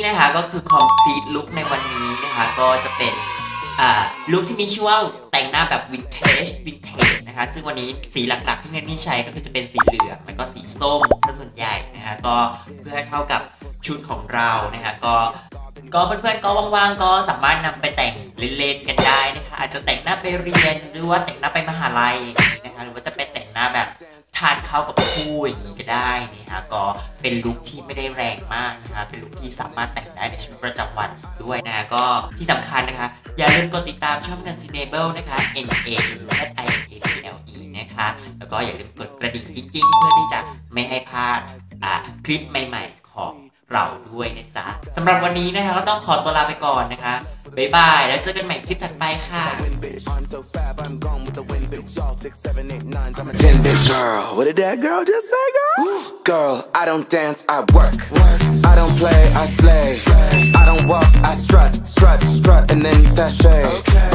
นะคะก็คือ complete look ในวันนี้นะคะก็จะเป็นลุคที่มีชื่อว่าแต่งหน้าแบบวินเทจนะคะซึ่งวันนี้สีหลักๆที่เนนี่ใช้ก็คือจะเป็นสีเหลืองแล้วก็สีส้มซะส่วนใหญ่นะคะก็เพื่อให้เข้ากับชุดของเรานะคะก็เพื่อนๆก็ว่างๆก็สามารถนำไปแต่งเล่นๆกันได้นะคะอาจจะแต่งหน้าไปเรียนหรือว่าแต่งหน้าไปมหาลัยอย่างนี้นะคะหรือว่าจะไปแต่งหน้าแบบทานเข้ากับคู่อย่างนี้ก็ได้นะคะก็เป็นลุคที่ไม่ได้แรงมากนะคะเป็นลุคที่สามารถแต่งได้ในชีวิตประจำวันด้วยนะก็ที่สำคัญนะคะอย่าลืมกดติดตามช่อง Nancinable นะคะ NANZIABLE นะคะแล้วก็อย่าลืมกดกระดิ่งกิ๊งๆเพื่อที่จะไม่ให้พลาดคลิปใหม่ๆของเราด้วยนะจ๊ะสำหรับวันนี้นะคะก็ต้องขอตัวลาไปก่อนนะคะบ๊ายบายแล้วเจอกันใหม่คลิปถัดไปค่ะ Girl, what did that girl just say, girl? Girl, I don't dance, I work. I don't play, I slay. I don't walk, I strut, and then sashay.